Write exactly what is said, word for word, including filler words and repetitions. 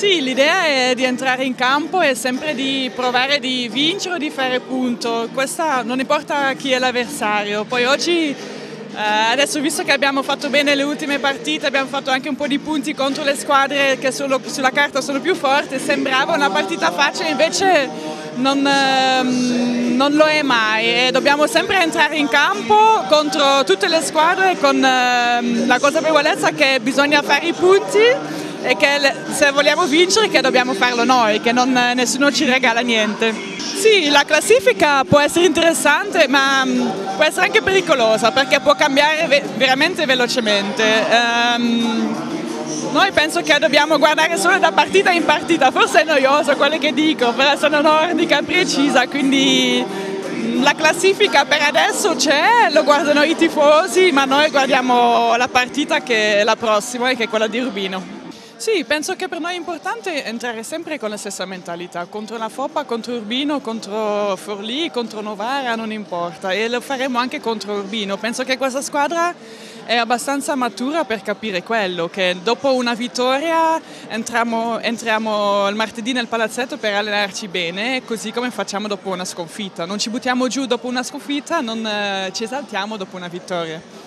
Sì, l'idea è di entrare in campo e sempre di provare di vincere o di fare punto. Questa non importa chi è l'avversario. Poi oggi, eh, adesso visto che abbiamo fatto bene le ultime partite, abbiamo fatto anche un po' di punti contro le squadre che solo, sulla carta sono più forti, sembrava una partita facile, invece non, ehm, non lo è mai e dobbiamo sempre entrare in campo contro tutte le squadre con ehm, la consapevolezza che bisogna fare i punti e che se vogliamo vincere che dobbiamo farlo noi, che non, nessuno ci regala niente. Sì, la classifica può essere interessante ma può essere anche pericolosa perché può cambiare ve veramente velocemente. Um, noi penso che dobbiamo guardare solo da partita in partita, forse è noioso quello che dico, però sono nordica precisa, quindi la classifica per adesso c'è, lo guardano i tifosi, ma noi guardiamo la partita che è la prossima e che è quella di Urbino. Sì, penso che per noi è importante entrare sempre con la stessa mentalità, contro la Foppa, contro Urbino, contro Forlì, contro Novara, non importa, e lo faremo anche contro Urbino. Penso che questa squadra è abbastanza matura per capire quello, che dopo una vittoria entriamo, entriamo il martedì nel palazzetto per allenarci bene, così come facciamo dopo una sconfitta. Non ci buttiamo giù dopo una sconfitta, non ci esaltiamo dopo una vittoria.